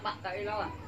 bạn tại lâu à.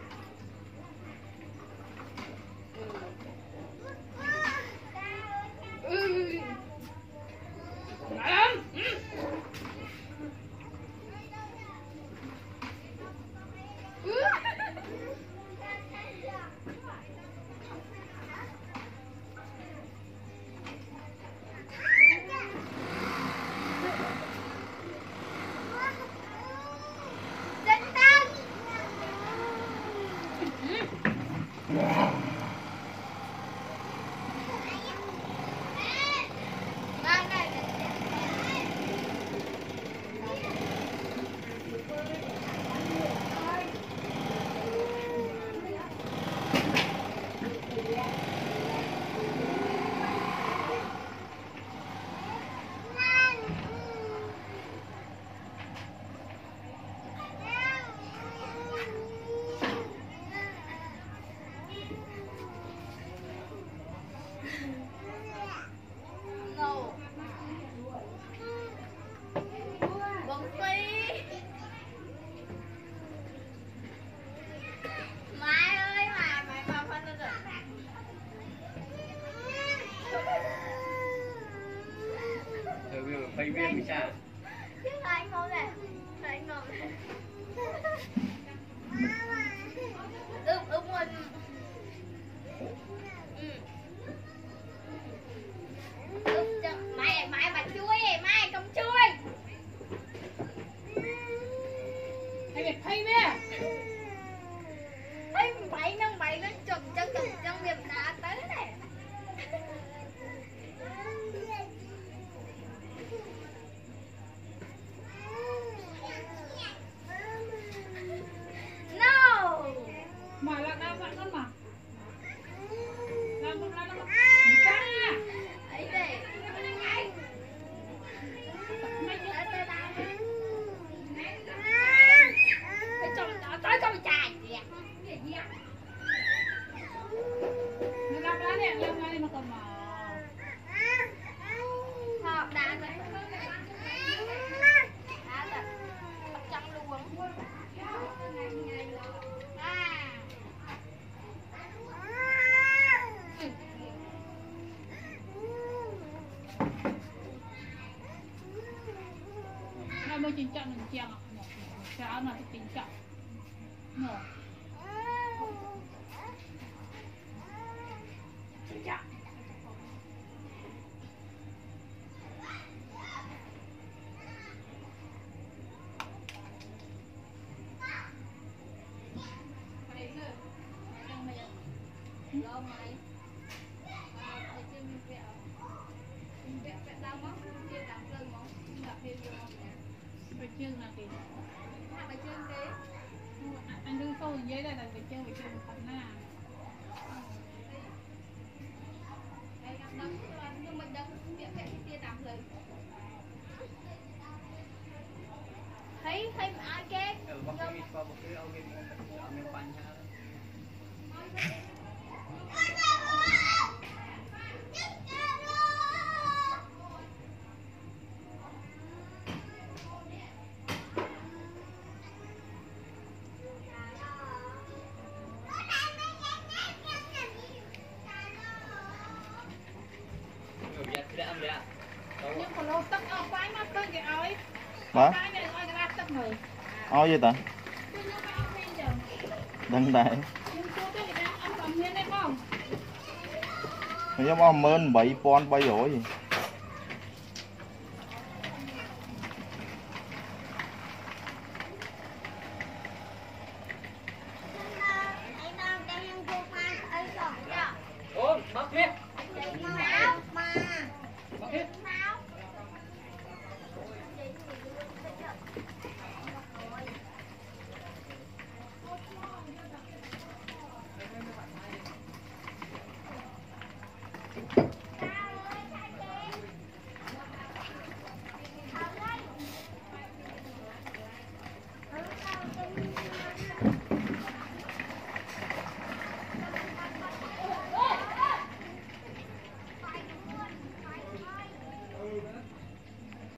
Bay viên sao? Chứ anh ngon này, anh ngon này. Mình. Mày bạch chui, mai cầm chui. Hay biệt hay nè. Thấy bậy nó chụp trong việc đã tới này. Mà là đau bạn con mà. Làm một lần nó ấy đây. Phải cho tới con trai kìa. Nó làm lá nè, làm lá đi mà cầm mà. Họp đã rồi. Đã rồi. Trong luôn. Mới chính trọng mình chèo cháo là chính trọng nổ chính trọng chương là kì bài chương kì anh đưa câu giấy đây là bài chương phần na nhưng mình đang miệng vẽ cái tia tạm rồi thấy ai kê nhưng còn lâu tắc ở quái mắt tôi kìa ơi cái này ơi cái tắc người ôi vậy ta đăng đại nhưng giống ông mơn 7 pon 3 rồi